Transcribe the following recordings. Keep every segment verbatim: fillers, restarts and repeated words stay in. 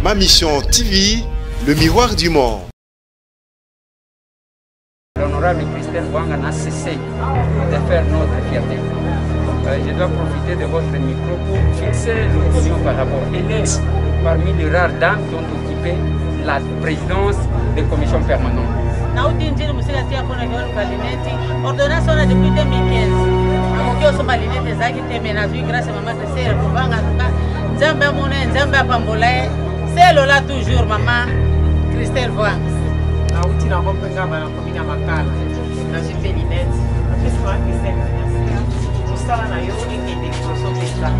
Ma Mission T V, le miroir du monde. L'honorable Christelle Vouanga n'a cessé de faire notre fierté. Euh, je dois profiter de votre micro pour fixer l'opinion par rapport. Elle est parmi les rares dames qui ont occupé la présidence des commissions permanentes. Ordonnance depuis deux mille quinze. Grâce à maman Christelle Vouanga, Nzambe Mone, Nzambe Pambola, c'est là toujours maman Christelle Vouanga. Nauti na rompenga ba komina makala na jipe linette après ça Christelle tout ça na yo ni qui décroche ça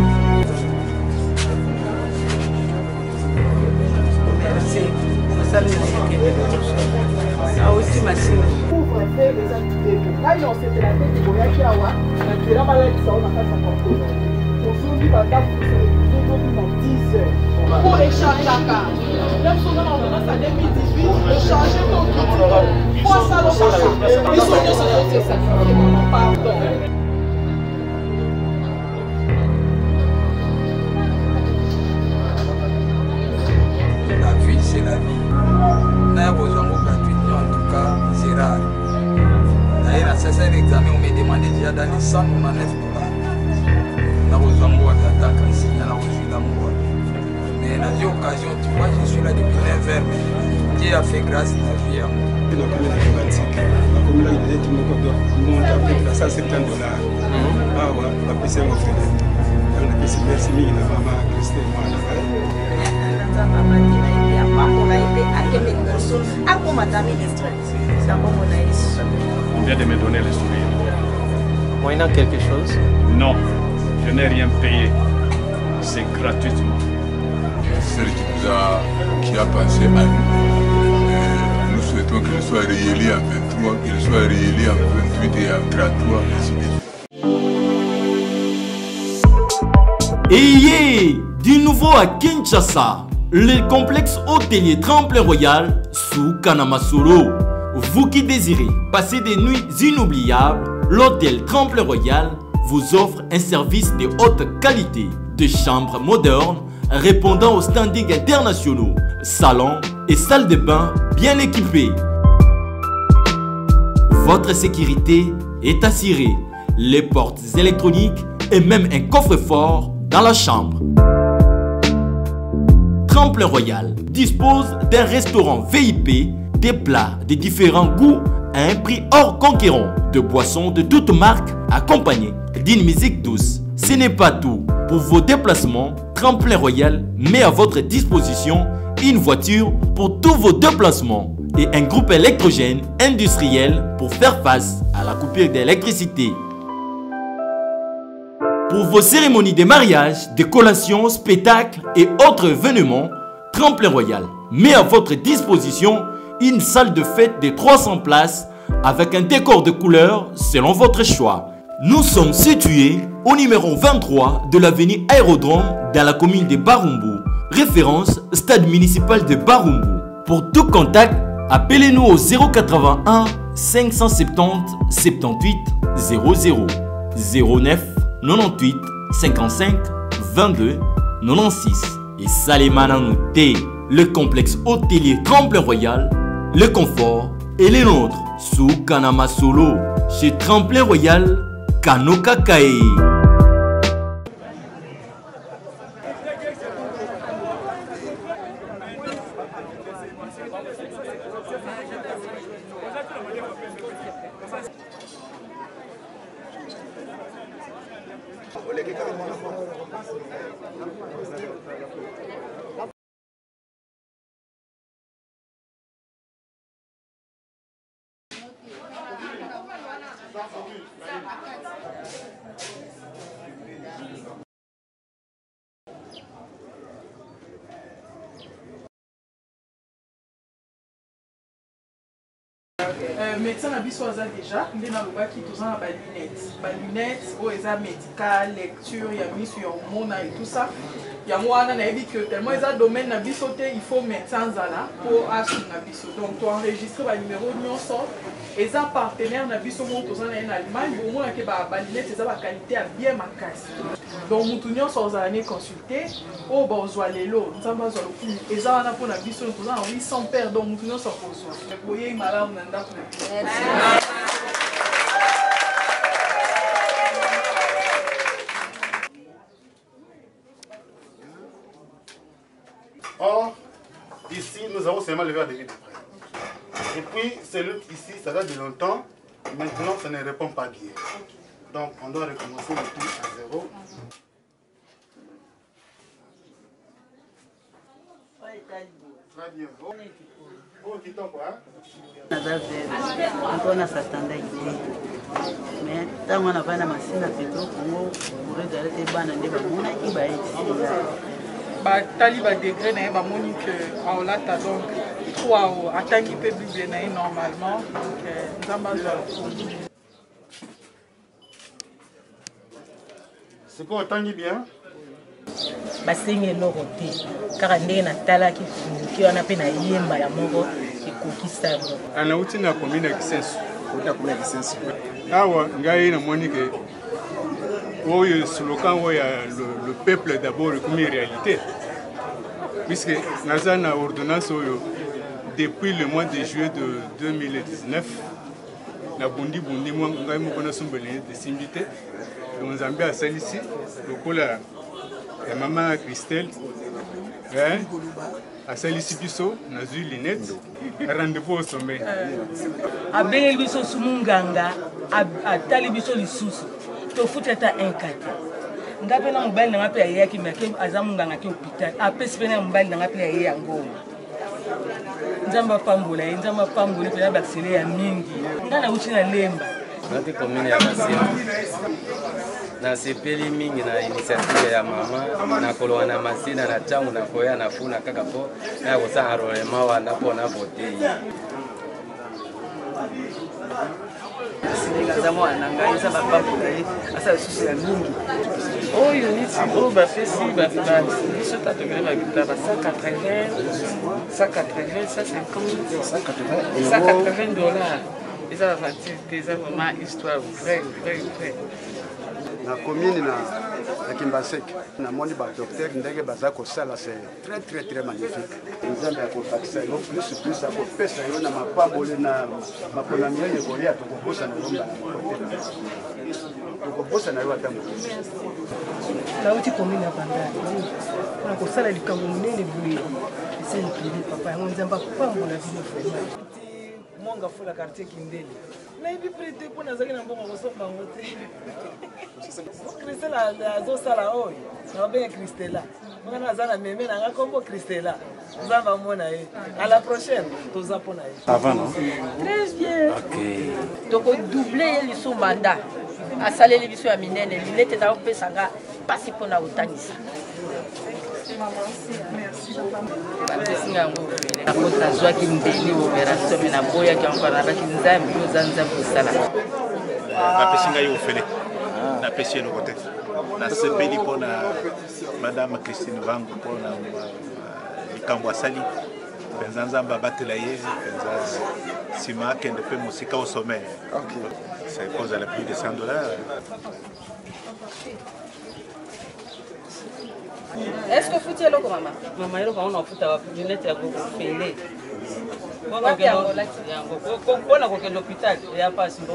merci ça les qui décroche ça aussi merci pour faire les activités là on s'était la tête de voyager à wa na kira bala qui ça on a fait ça pour on se dit pas d'ap pour dix heures pour échanger la carte même si on a ordonnance en deux mille dix-huit de changer ton culture pour ça le changer ils sont tous c'est ça pardon. La vie c'est la vie n'a besoin de gratuité en tout cas c'est rare d'ailleurs à ce examen on me demandait déjà dans les cent quatre-vingt-neuf dollars n'a besoin de d'attaque ici à la reçu d'amour. Mais dans cette occasion, tu vois, je suis là depuis neuf heures. Dieu a fait grâce à la vie à moi. La commune a été monte à peu près cent septante dollars. Ah ouais, la P C M offre. On a fait merci mille à maman Christelle Vouanga. On vient de me donner le sourire. Moyennant quelque chose? Non, je n'ai rien payé. C'est gratuitement. Celle qui nous a, qui a pensé à nous. Euh, nous souhaitons qu'il soit réélu en vingt-trois, qu'il soit réélu en vingt-huit et en trente-trois, ainsi de suite. Ayez du nouveau à Kinshasa, le complexe hôtelier Tremplin Royal sous Kanamasolo. Vous qui désirez passer des nuits inoubliables, l'hôtel Tremplin Royal vous offre un service de haute qualité, de chambres modernes répondant aux standings internationaux, salons et salles de bain bien équipées. Votre sécurité est assurée, les portes électroniques et même un coffre-fort dans la chambre. Tremplin Royal dispose d'un restaurant V I P, des plats de différents goûts à un prix hors conquérant, de boissons de toutes marques accompagnées d'une musique douce. Ce n'est pas tout. Pour vos déplacements, Tremplin Royal met à votre disposition une voiture pour tous vos déplacements et un groupe électrogène industriel pour faire face à la coupure d'électricité. Pour vos cérémonies de mariage, de collations, spectacles et autres événements, Tremplin Royal met à votre disposition une salle de fête de trois cents places avec un décor de couleurs selon votre choix. Nous sommes situés au numéro vingt-trois de l'avenue Aérodrome dans la commune de Barumbu, référence stade municipal de Barumbu. Pour tout contact, appelez-nous au zéro quatre-vingt-un cinq cent soixante-dix soixante-dix-huit zéro zéro zéro neuf quatre-vingt-huit cinquante-cinq vingt-deux quatre-vingt-six. Et Salimana Nouté, le complexe hôtelier Tremplin Royal, le confort et les nôtres sous Kanamasolo chez Tremplin Royal Kanoka Kae. médecin na biso aza déjà nde nalobaki toza na balunette balunette oyo eza médical lecture ya miso ya omona et tout ça yango wana nayebi que tellement eza domaine na biso te il faut médecin zala pour asunga biso donc to enregistrer ba numéro nyonso eza partenaire na biso mo toza na en Allemagne au moins ke ba balinete eza ba qualité ya bien makasi donc mutu nyonso ozala ne consulter o ba ozwa lelo nzamba zwa lokuni eza wana po na biso toza na huit cents paires donc mutu nyonso kozwa boye malamu na ndako na Or, ici, nous avons seulement le verre de vie de près. Et puis, celui ici, ça date de longtemps. Maintenant, ça ne répond pas bien. Donc, on doit recommencer le tout à zéro. Très bien. Oh, tu t'en quoi? Mpona satanda ite mais ntango wana bana masina petro kongo koredala te bana nde bamonaki baesi batali badegré na ye bamoni ke aolata donc po atangi mpe bible na ye normalement donc nzambe azwa lokumu sikoyo otangi bien basengi eloko te kaka ndenge natalaki koki wana mpe nayemba ya moko ekokisama anauti na commune ya Kisenso awa ngai namoni ke oyo slogan oyo ya le peuple d'abord ekomi réalité puisque naza na ordonnance oyo depuis le mois de juillet de deux mille dix-neuf nabundi bundi mwa ngai moko nasombeli desimbi te donc nzambe asalisi lokola ya mama Christelle hein asalisi biso nazwi linette rendez-vous au sommet abengeli biso sumunganga atali biso lisusu tofutata inkate nga mpe na mobali nanga mpe ayeyaki me aza munganga ke hôpital apesi mpe na mobali nanga mpe aye yango nzambe apambola ye nzambe apambola mpe na baksele ya mingi nga nauti na lemba nati commune ya Masina nasepeli mingi na initiative ya mama nakolowa na Masina na ntango nakoya nafuna kaka mpo na kosala enrôlement wana mpo na vote ye aza mwana ngai eza bapambola ye asala lisusu ya mingi oyo niti oyo bapesi biso tatokele babita ba cent quatre-vingts cent quatre-vingts cent cinquante cent quatre-vingts dollars eza bavantir te eza vraiment histoire vrai vrai vrai na commune na Kimbasek namoni badocteur ndenge baza kosala c'est très très très magnifique nzambe akopakisa yo plus plus akopesa yo na mapambole na maponami yo kolia tokobosa na lomba tokobosa na yo ata mokosi nauti commune ya Bandari mpona kosala likambo monene boye esali privé papa yango nzambe akopambola bino vraiment monga fola quartier Kindele nayebi prete mpo nazali na mbongo kosomba yango te Christela azosala oyo nababenga Christela ngana aza na meme nanga kombo Christela nzambe amona ye à la prochaine toza mpo na ye très bien tokodouble ye lisu mandat asaleli biso ya minene linete eza kopesanga mpasi mpo na kotangisa bapesinga yango akota azwaki ndeli opération me naboyaki yango nabaki nzambe oza nzambe osala bapesi ngai ofele napesi eloko te nasepeli mpona madame Christine Vango mpona likambo asali mpenza nzambe abatela ye mpenza nsima akende mpe mosika au sommet ça cause à la plus de cent dollars. Est-ce que vous êtes là, maman? Maman, il y a un peu de lunette à vous faire. On a l'hôpital, il n'y a pas si bon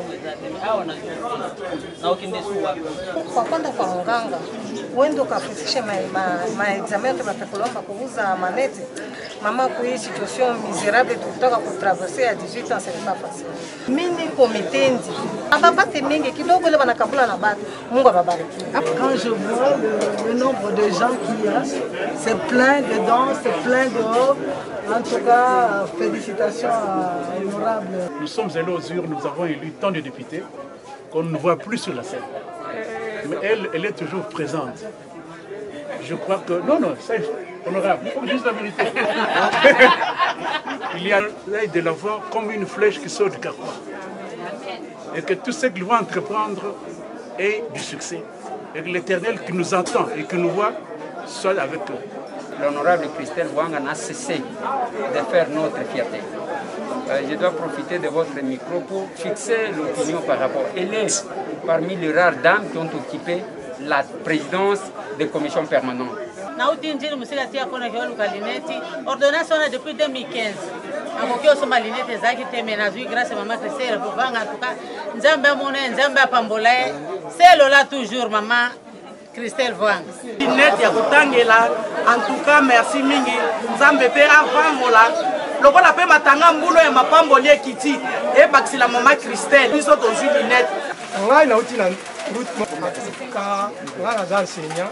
kwa kwenda kwa mganga uende ukafundishe maexamen tunatekulomba kuuza maneti mama kui situation miserable tutaka kutraverser ya dix-huit ans c'est pas facile mini komitendi abapate mingi kidogo ile banakabula na batu Mungu ababariki. Quand je vois le, le nombre de gens qu'il y a, c'est plein dedans, c'est plein dehors. En tout cas, félicitations à Honorable. Nous sommes allés aux urnes, nous avons élu tant de députés qu'on ne voit plus sur la scène. Mais elle, elle est toujours présente. Je crois que... Non, non, c'est honorable, il faut juste la vérité. Il y a l'œil de la voir comme une flèche qui sort du carquois. Et que tout ce qu'ils vont entreprendre est du succès. Et que l'Éternel qui nous entend et qui nous voit soit avec eux. L'honorable Christelle Wanga n'a cessé de faire notre fierté. Euh, je dois profiter de votre micro pour fixer l'opinion par rapport. Elle est parmi les rares dames qui ont occupé la présidence des commissions permanentes. Nauti njini musika tia kona kwa lukalineti ordonnance on a depuis deux mille quinze. Amoki osoma linete zaki temenazui grâce maman Christelle Vanga en tout cas nzambe mone nzambe pambola c'est là toujours maman Christelle Vanga. Linete ya kotangela en tout cas merci mingi nzambe pe avambola lokola pe matanga mbulo ya mapamboli ekiti e bakisila maman Christelle biso tozwi linete. Ngai nauti na route ka ngana za enseignant.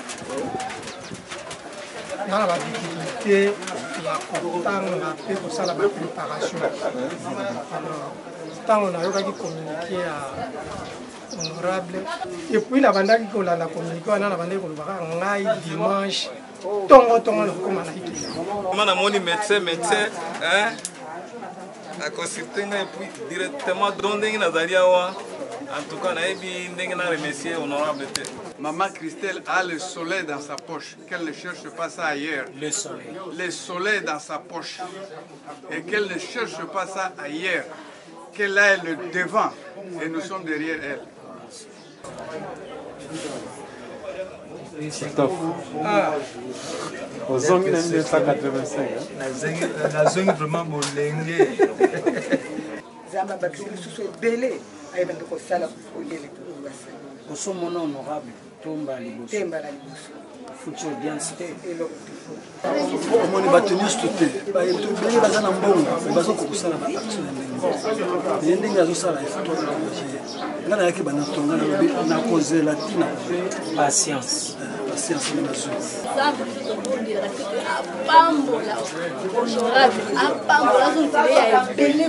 Dans la difficulté, il y a autant de la préparation. Tant on a eu à communiquer à honorable. Et puis la bande qui on a communiqué, on a la bande qui on a dimanche. Tongo tongo le comme on a dit. On a mon médecin médecin hein. A consulter et puis directement donner Nazaria en tout cas, on a remercié honorable. Maman Christelle a le soleil dans sa poche, qu'elle ne cherche pas ça ailleurs. Le soleil. Le soleil dans sa poche. Et qu'elle ne cherche pas ça ailleurs. Qu'elle ait le devant. Et nous sommes derrière elle. C'est top. Ah. Aux zone mille neuf cent quatre-vingt-cinq. La zone vraiment molenge. Zamba bakisi lisusu ebele ayebanda kosala oyele koso mona honorable tomba liboso temba la liboso future audience te omoni bato nyonso te ebele baza na mbongo bazokokosala baaction ya ndenge ndenge azosala nga nayaki banatonga na kozela ntina patience patience na nazwi apambola honorable apambola zontile ya ebele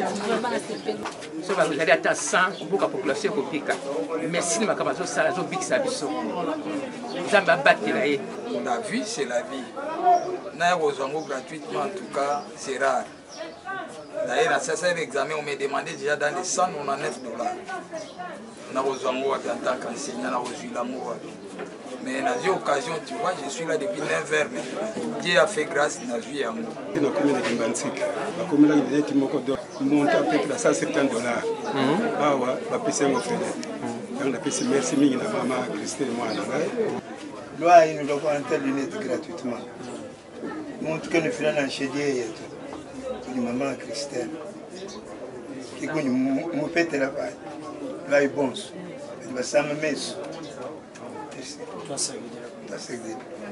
so bazali ata cent koboka population ekopika merci na makambo azosala azobikisa biso nzambe abatela ye. La vie c'est la vie. Na rozango gratuitement en tout cas c'est rare. D'ailleurs à ça l'examen on m'a demandé déjà dans les cent quatre-vingt-dix-neuf dollars. Na rozango en tant qu'enseignant na reçu l'amour. Mais dans une occasion, tu vois, je suis là depuis neuf heures. Dieu a fait grâce dans la vie à moi. Je suis commune de Kimbantik. La commune de Kimbantik monte à peu près cent septante dollars. Ah ouais, la P C M offre. Donc la P C M, merci mille na maman Christelle moi na ngai. Loi il nous doit faire lunette gratuitement. Mon tout cas le final en chédier pour maman Christelle. Qui connaît mon pète là-bas. Là il bon. Il va ça me mettre. Toi c'est good.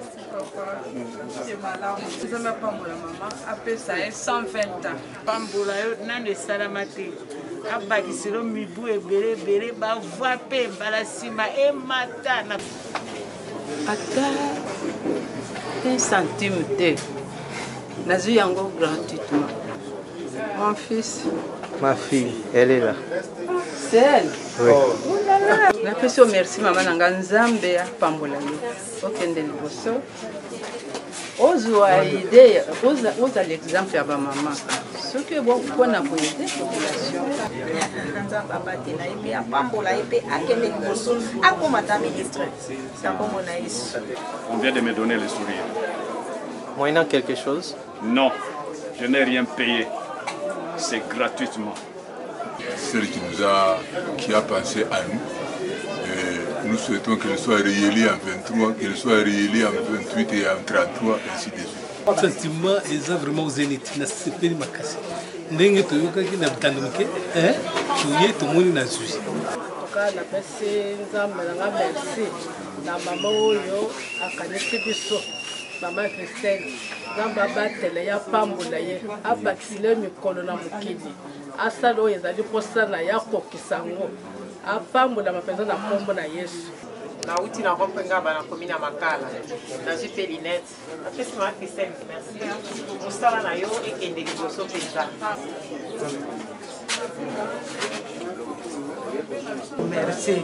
Nzambe pambola mama apesa ye cent vingt ans pambola yo nano esalama te abakiselo mibu ebele ebele bavwa mpe mbala nsima emata na ata un centime te nazwi yango gratuitement. Mon fils. Ma fille, elle est là. C'est elle? Oui. Napesi yo merci mama nanga nzambe apambola yo okende liboso ozwa idée oza l'exemple ya bamama soki bokona koyede population nzambe abatela ye mpe apambola ye mpe akende liboso akomata ministre nakomona yesu. On vient de me donner le sourire. Moyennant quelque chose? Non, je n'ai rien payé. C'est gratuitement. Celle qui nous a, qui a pensé à nous. Et nous souhaitons qu'elle soit réélue en vingt-trois, qu'elle soit réélue en vingt-huit et en trente-trois, ainsi de suite. Sentiment est vraiment au zénith. Na sepeli makasi. Ndenge toyoka ki na tanduke, hein? Tuye tomoni na zui. Toka na pesi nzambe na merci na mama oyo akanisi biso. Maman Christelle, nzambe abatela ya pambola ye, abakisile mikolo na mokili. Asala oyo ezali mposana ya kokisa yango. Apambola mapenza na kombo na Yesu. Nauti na rompenga bana commune ya Makala. Nazwi pe linette. Apesi ma Christelle, merci. Mosala na yo ekende liboso penza. Merci.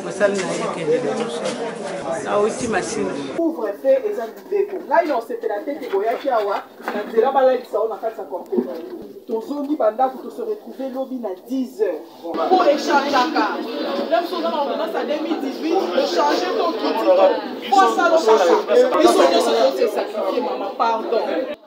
Couvre-feu eza libeko. Ngai non sepela tete boyaki awa na nzela balalisa ona kati ya cortège. Tozongi bandako to se retrouver lobi na dix heures. Pour échanger la carte. Même si on a ordonnance à deux mille dix-huit, de changer ton truc. Pour ça, le chacha. Ils sont tous censés sacrifier, maman, pardon.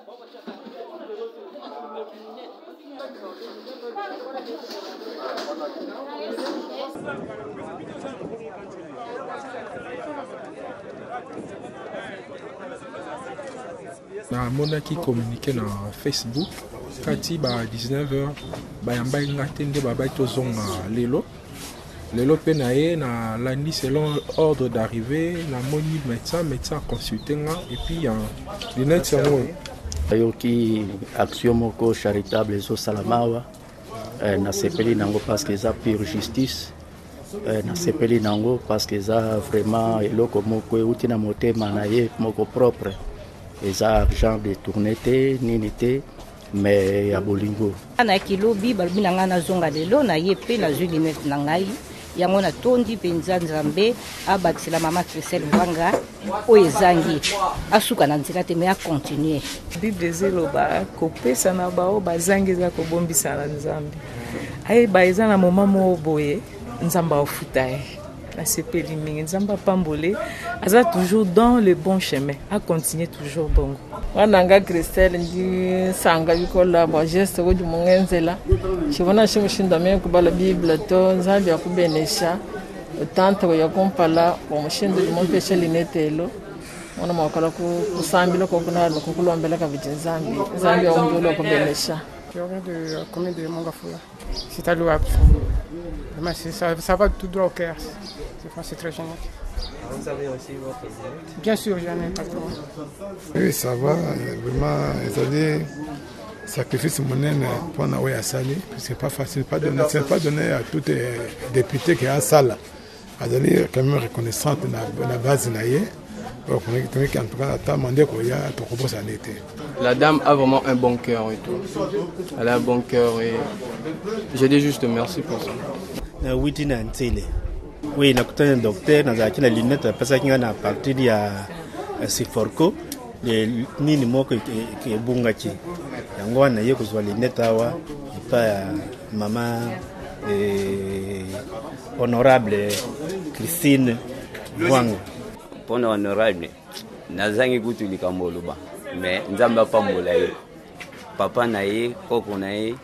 Na monaki communiqué na Facebook kati ba dix-neuf heures bayamba ngatende babai tozonga lelo lelo pe na ye na landi selon ordre d'arrivée na moni médecin médecin consulté nga et puis en lunette sango ayoki action moko charitable zo salamawa na sepeli nango parce que ça pure justice na sepeli nango parce que ça vraiment eloko moko euti na motema na ye moko propre eza argent de tournete nini te mais ya bolingo na kilobi balobi na ngai nazonga lelo na ye mpe nazwi linete na ngai yango natondi mpenza nzambe abakisela mama Christelle Vanga oyo ezangi asuka na nzela te me akontinue bible ezeloba kopesa na bao bazangi eza kobombisa na nzambe ayeba eza na moma moko boye nzambe afuta ye nasepeli mingi nzambe apambole aza toujours dans le bon chemin a continuer toujours bongo wana nga Christelle ndi sanga bikola ba geste ko di mungenzela chibona shimu shinda me kubala bible to nzambe akubenesha tante ko yakompala ko mushindo di mompesha linetelo wana makala ku kusambila ko kuna ko kulombela ka vitinzambi nzambe ombulo ko benesha de la commune de Mongafula. C'est à l'Ouab. Ça, ça va tout droit au cœur. C'est très génial. Vous avez aussi votre direct? Bien sûr, j'en ai pas trop. Oui, ça va. Vraiment, c'est-à-dire, sacrifice monnaie pour nous à Sali. C'est pas facile. Pas donné, c'est pas donné à tous les députés qui ont Sala. C'est-à-dire, quand même reconnaissante de la base naïe. La dame a vraiment un bon cœur et tout. Elle a un bon cœur et je dis juste merci pour ça. Oui, na kutana un docteur na zaki na lunette pesa kinga na partir ya Siforco le nini moko ke bunga chi. Yango wana ye kuzwa lunette awa pa mama eh, honorable Christine Vanga. Pona honorable nazangi kutu likamboluba mais nzamba pambola ye papa na ye koko na ye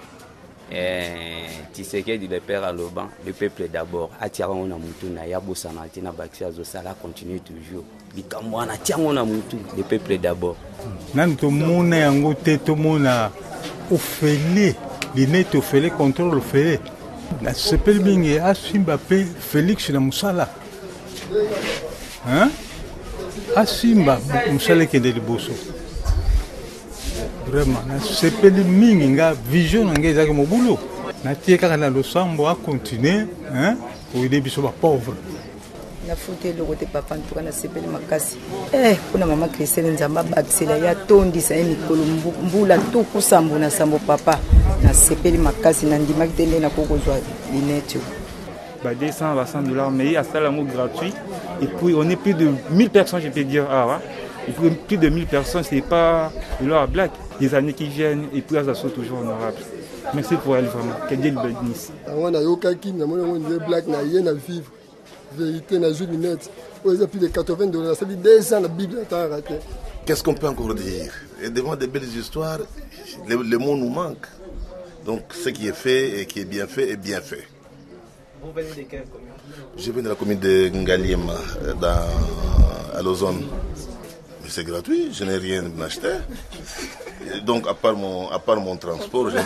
eh Tshisekedi le père à l'Oban le peuple d'abord atira on na mutu na ya bosana tina baksia zo sala continue toujours likambo na tiango na mutu le peuple d'abord nan to mona yango te to mona ofele linete ofele contrôle ofele la sepel bingi asimba pe Félix na musala hein asimba musala ke de liboso vraiment na sepeli mingi nga vision nga ezaki mobulo na tie kaka na losambo a continuer hein pour aider biso ba pauvre na fute le côté papa en tout cas na sepeli makasi eh kuna mama Christelle nzamba bakisela ya tondisa ye mikolo mbula to kusambo na sambo papa na sepeli makasi na ndima kitende na kokozwa linete bah deux cents à cent dollars mais à ça l'amour gratuit et puis on est plus de mille personnes je peux dire ah ouais. Et puis plus de mille personnes c'est pas de leur blague les années qui viennent et puis ça sont toujours honorables. Merci pour elle vraiment que Dieu le bénisse. On a yoka qui na mona on blague na rien à vivre vérité na jeu lunette on a plus de quatre-vingts dollars ça dit deux ans la Bible a raté. Qu'est-ce qu'on peut encore dire? Et devant des belles histoires le, le mot nous manque donc ce qui est fait et qui est bien fait est bien fait. Vous venez de quelle commune? Je viens de la commune de Ngaliema, dans, à Lausanne. Mais c'est gratuit, je n'ai rien acheté. Donc, à part mon, à part mon transport, je n'ai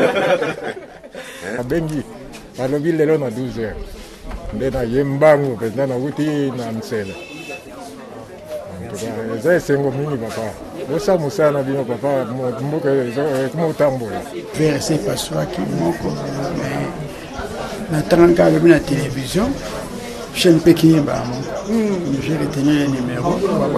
rien. À Bengi, à la ville de l'On à douze heures. Ndena Yembangu, président de Wuti Nansele. C'est un mini papa. Vous savez, vous savez, vous papa, vous tambola. Verser par soi qui manque. Natanga avec la télévision, chaîne Pékin, j'ai retenu les numéros,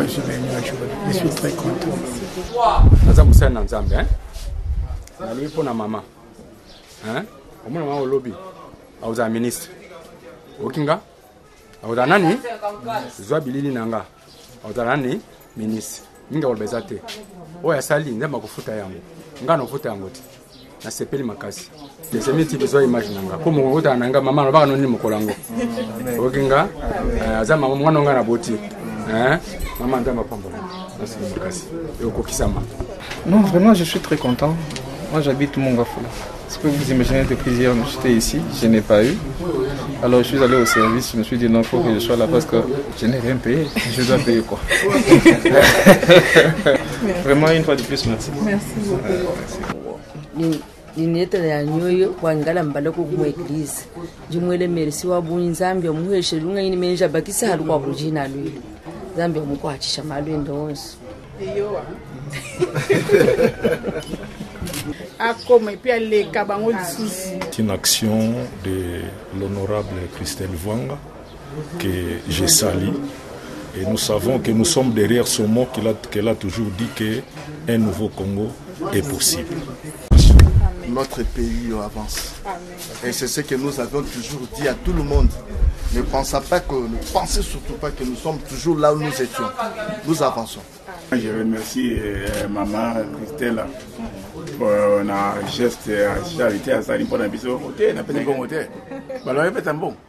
je suis très content. Nazamusa na Nzambe hein na lipo na mama hein omuna mama lobby auza ministre okinga akozala nani zwa bilili na nga akozala nani ministre mingi akoloba eza te oyo asali nzambe akofuta yango nga nakofuta yango te nasepeli makasi desemi ti bezwa image na nga po moko otala na nga mama alobaka noni mokolo yango okinga aza mwana nga na boti maman nzambe apambola nasepeli makasi ekokisama. Non, vraiment, je suis très content. Moi, j'habite Mongafula. Ce que vous imaginez de plaisir, j'étais ici, je n'ai pas eu. Alors, je suis allé au service, je me suis dit non, il faut que je sois là parce que je n'ai rien payé, je dois payer quoi. Vraiment, une fois de plus, merci. Merci beaucoup. Lineta ya nyoyo wangala mbaloko ku eglise jimwele merci wa bunyi Zambia muheshe lunga ini menja bakisa halu kwa kujina lwe Zambia mukwachisha malwe ndonso iyo C'est une action de l'honorable Christelle Vanga que j'ai sali. Et nous savons que nous sommes derrière ce mot qu'elle a, qu'elle a toujours dit qu'un nouveau Congo est possible. Notre pays avance. Et c'est ce que nous avons toujours dit à tout le monde. Ne pensez pas que, ne pensez surtout pas que nous sommes toujours là où nous étions. Nous avançons. Je remercie euh, maman Christelle pour un geste de charité à Salim pour un bisou. On a pas de bon côté. Ballon est un bon.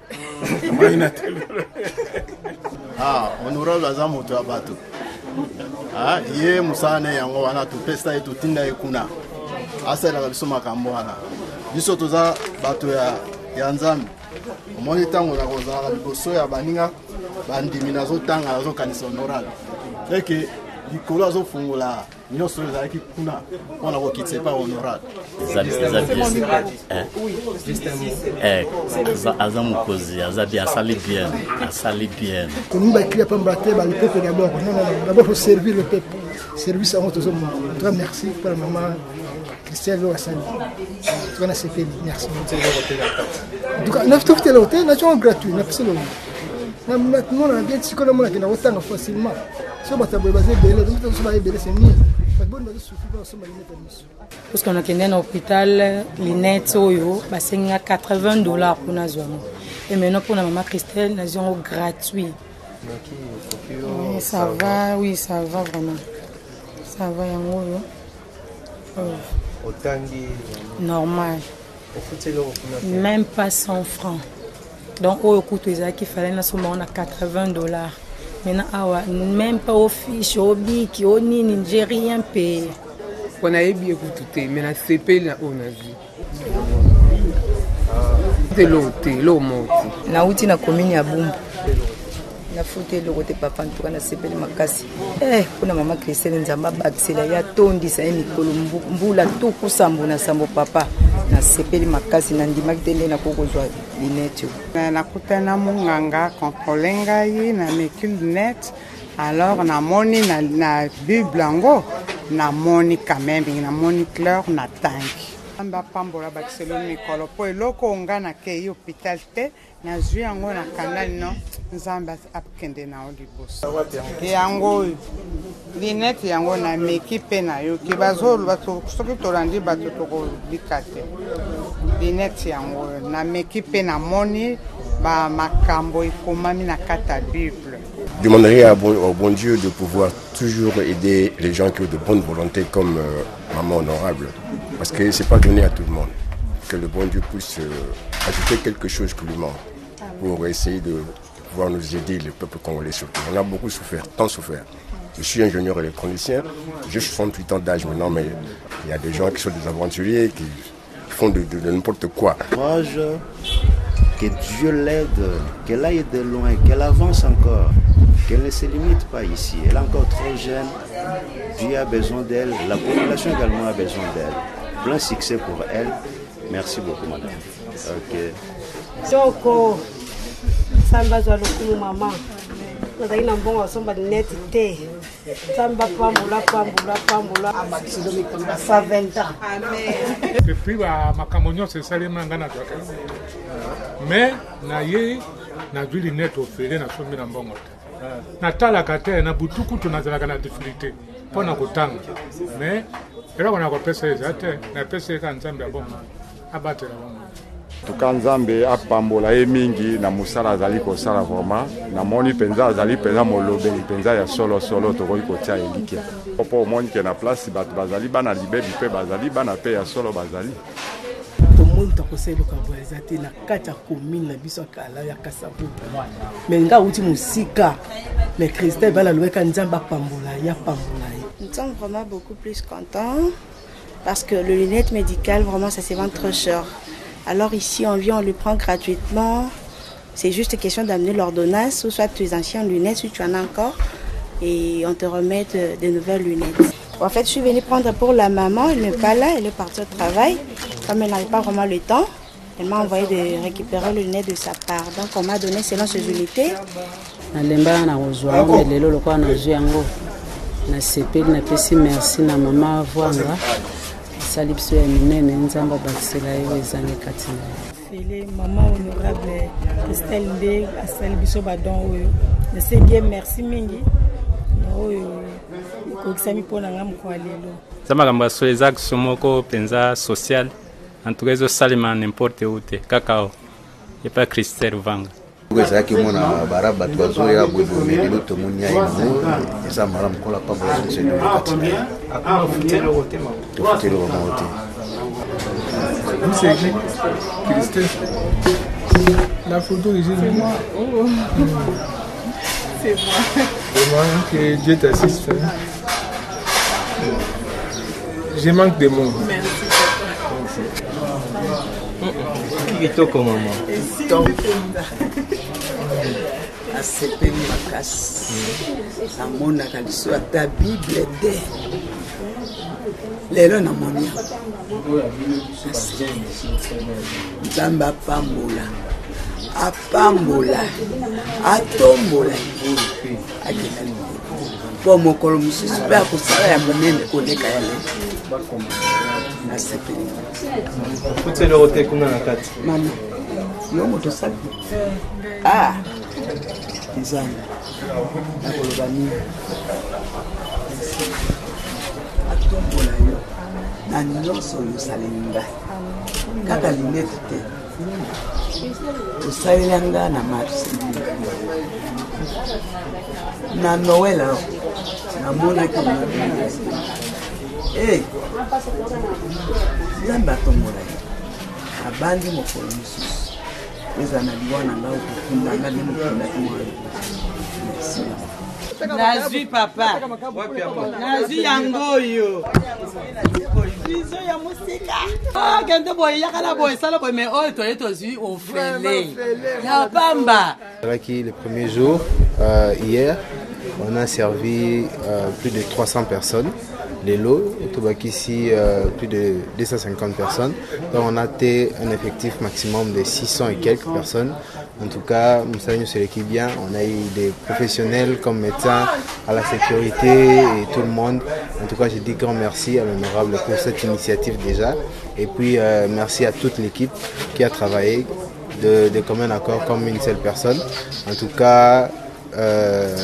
Ah, honorable Azamoto Abato. Ah, yé musane yango wana tu pesta etu tinda ekuna. Asa la biso makambo wana. Biso toza bato ya ya Nzambe. Omoni tango na kozala liboso ya baninga bandimi nazo tanga nazo kanisa honorable. Eke likolo azofungola nyonso ezalaki kuna mpona kokitisa epai honorable. aza mokonzi aza bien asali bien asali bien nous bakria pamba te ba le peuple d'abord non non d'abord faut servir le peuple service à notre zone. En tout cas merci pour la maman Christelle Loasani. Tu vas se faire merci. En tout cas neuf tout le hôtel national gratuit na pese lo na maintenant on a bien si comme on a qui na otanga facilement so bataboye basé belé donc so ba belé c'est ni pas bon de souffrir dans ce malinette mission. Parce qu'on a qu'un à l'hôpital, l'inette oyo, bah c'est quatre-vingts dollars pour nous. Et maintenant pour la maman Christelle, nous avons gratuit. Oui, ça va, oui, ça va vraiment. Ça va, yango yo. Normal. Même pas cent francs. Donc au coût de qui fallait nous sommes à quatre-vingts dollars. Maintenant, ah même pas au fiche, au bic, au nini, j'ai rien payé. On a bien écouté, mais la C P là on a vu. C'est l'autre, l'autre. Na uti na commune ya Bumbu. Na fote le côté papa ntuka na C P makasi. Eh, kuna mama Christelle nzamba bakisela ya tondi sa mikolo mbula to kusambo na sambo papa. Na C P makasi na ndima kitende na kokozwa linette. Na kutana munganga contrôler ngai na mekil net. Alors na moni na na Bible ngo na moni quand même na moni clair na tanki amba pambola bakiselo mikolo po eloko onga na ke hôpital te na zwi yango na canal no nzamba apkende na oliboso ke yango linette yango na mekipe na yo ke bazolo bato soki tolandi bato toko bikate linette yango na mekipe na moni ba makambo ikomami na kata Bible. Je demanderai au bon, au bon Dieu de pouvoir toujours aider les gens qui ont de bonne volonté comme euh, maman honorable. Parce que ce n'est pas donné à tout le monde. Que le bon Dieu puisse euh, ajouter quelque chose qui lui manque pour essayer de, de pouvoir nous aider, le peuple congolais surtout. On a beaucoup souffert, tant souffert. Je suis ingénieur électronicien, j'ai soixante-huit ans d'âge maintenant, mais il y a des gens qui sont des aventuriers, qui font de, de, de n'importe quoi. Moi, je... Que Dieu l'aide, qu'elle aille de loin, qu'elle avance encore, qu'elle ne se limite pas ici. Elle est encore trop jeune, Dieu a besoin d'elle, la population également a besoin d'elle. Plein succès pour elle. Merci beaucoup, madame. Ok. Soko, samba zalukulu mama. Nazali na mbongo somba net te. Samba pambula pambula pambula abakisilo mikolo na cent vingt ans. Amen. Depuis ba makamonyo se salima ngana twaka. Mais na ye na duli net ofele na sombi na mbongo te. Na tala kate na butuku tunazalaka na difficulté pona kotanga. Mais era kona ko pesa ezate na pesa ka nzambe abongo. Abatela bongo. tuka nzambe apambola ye mingi na musala azali kosala vraiment namoni penza azali penza molobeli penza ya solo solo tokoki kotia elikia po omoni ke na place bato bazali bana libebi mpe bazali bana mpe ya solo bazali tomoni takoseluka boye eza te na kati ya commune na biso akala ya Kasavu me nga uti mosika mais Christelle balalobeka nzambe apambola ye apambola ye. Nous sommes vraiment beaucoup plus contents parce que le lunette médicale vraiment ça se vend trop cher. Alors ici on vient, on le prend gratuitement. C'est juste question d'amener l'ordonnance ou soit tes anciennes lunettes si tu en as encore et on te remet de, de nouvelles lunettes. En fait, je suis venue prendre pour la maman, elle n'est pas là, elle est partie au travail. Comme elle n'avait pas vraiment le temps, elle m'a envoyé de récupérer le lunette de sa part. Donc on m'a donné selon ses unités. Nalemba na ozwa ngo lelo lokwa na zwango na sepeli na pesi merci na mama Vwanga salipso ya minene nzamba bakisela yo ezange katina fele maman honorable Christelle Nde asali biso badon oyo ne sais bien merci mingi oyo kokisami pona ngam kwa lelo zama kamba so ezak somoko penza social en tout cas zo salima n'importe où te kakao et pas Christelle Vwanga ezalaki mona baraba twazoya bwebo melelo tomonia yango eza malamu kola pamba sosenokati tofuteli bango te. C'est Christelle. La photo est juste moi. Oh. C'est moi. Vraiment que Dieu t'assiste. Je manque de mots. Merci. Kitoko maman. Asepeli makasi namonaka liso ata bible te lelo namoni nzambe apambola apambola atombola ngulu akenda ngulu po mokolo mosusu mpe akosala ya monene koleka ya lelo nasepeli futelero te kuna na kati mama yo moto osali ah nzambe nakoloba nini atombola yo na nyonso oyo osaleli ngai kaka linete te osalela ngai na marse na noel ao namonaki e nzambe atombola yo abandi mokolo mosusu eza na liwa na ngai okokundanga nde mokundaki moyo. Nazwi papa nazwi yango oyo biso ya musika kende boye yakala boye sala boye mais oyo toye tozwi ofele ya pamba. Le premier jour euh, hier on a servi euh, plus de trois cents personnes. Les lots, ici euh, plus de deux cent cinquante personnes. Donc on a été un effectif maximum de six cents et quelques personnes. En tout cas, nous c'est l'équipe bien. On a eu des professionnels comme médecins, à la sécurité et tout le monde. En tout cas, je dis grand merci à l'honorable pour cette initiative déjà. Et puis euh, merci à toute l'équipe qui a travaillé de, de commun accord comme une seule personne. En tout cas, euh,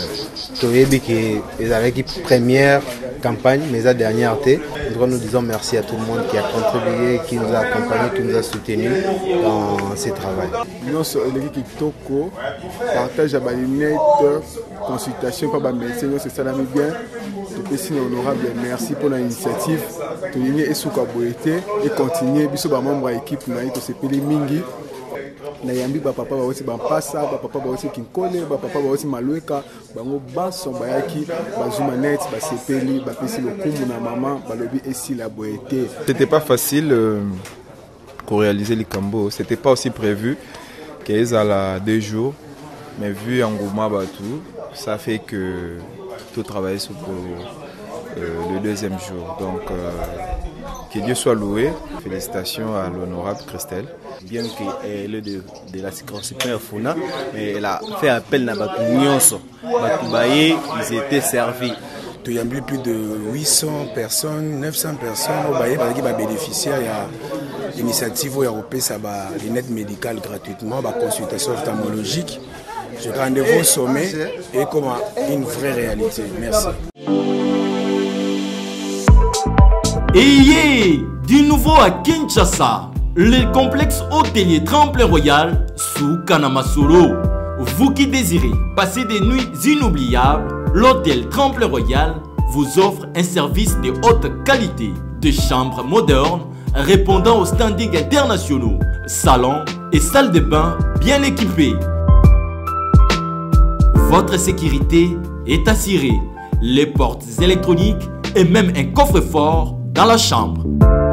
avec la première campagne, mais la dernière été. Nous disons merci à tout le monde qui a contribué, qui nous a accompagnés, qui nous a soutenus dans ce travail. Nous sommes l'équipe Kitoko, partage à Balinette, consultation par les médecins, c'est ça la bien. Merci honorable, merci pour l'initiative. Nous et continuer, nous sommes membres de l'équipe, nous sommes mingi. Na yambi ba papa ba aussi ba passa ba papa ba aussi kinkole ba papa ba aussi malweka bango baso bayaki bazuma net ba sepeli ba pesi le kumu na maman ba lobi esi la boété. C'était pas facile euh, pour réaliser les combos, c'était pas aussi prévu qu'ils allaient deux jours mais vu engouement batou, ça fait que tout travailler sur euh, le deuxième jour. Donc euh, que Dieu soit loué. Félicitations à l'honorable Christelle. Bien qu'elle est de, de la circonscription Funa, mais elle a fait appel à Batounyonso. Batoubaye, ils étaient servis. Il y a plus de huit cents personnes, neuf cents personnes qui ont bénéficié de l'initiative européenne de lunettes médicales gratuitement, de consultation ophtalmologique. Je rendez-vous au sommet et comme une vraie réalité. Merci. Ayez du nouveau à Kinshasa. le complexe hôtelier Tremplin Royal sous Kanamasolo. Vous qui désirez passer des nuits inoubliables, l'hôtel Tremplin Royal vous offre un service de haute qualité, de chambres modernes répondant aux standards internationaux, salons et salles de bain bien équipées. Votre sécurité est assurée, les portes électroniques et même un coffre-fort dans la chambre.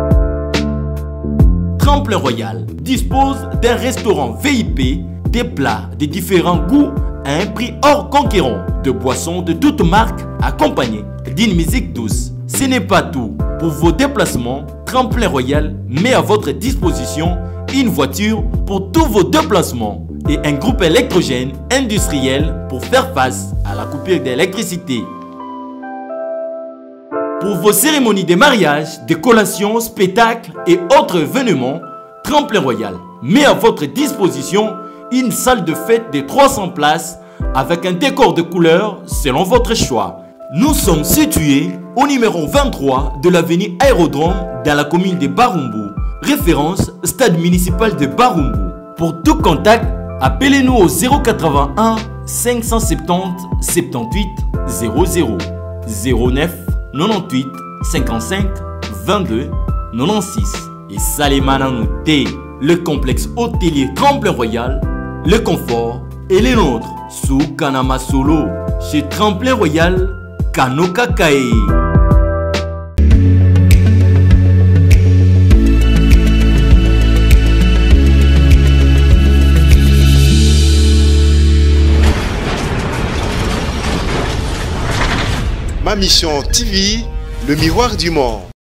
Tremplin Royal dispose d'un restaurant V I P, des plats de différents goûts à un prix hors conquérant, de boissons de toutes marques accompagnées d'une musique douce. Ce n'est pas tout. Pour vos déplacements, Tremplin Royal met à votre disposition une voiture pour tous vos déplacements et un groupe électrogène industriel pour faire face à la coupure d'électricité. Pour vos cérémonies de mariage, de collations, spectacles et autres événements, Tremplin Royal met à votre disposition une salle de fête de trois cents places avec un décor de couleurs selon votre choix. Nous sommes situés au numéro vingt-trois de l'avenue Aérodrome dans la commune de Barumbu, référence stade municipal de Barumbu. Pour tout contact, appelez-nous au zéro quatre-vingt-un cinq cent soixante-dix soixante-dix-huit zéro zéro zéro neuf quatre-vingt-huit cinquante-cinq vingt-deux quatre-vingt-six. Et Salimana Nouté, le complexe hôtelier Tremplin Royal, le confort et les nôtres sous Kanamasolo, chez Tremplin Royal, Kanokakae. Ma mission T V, le miroir du monde.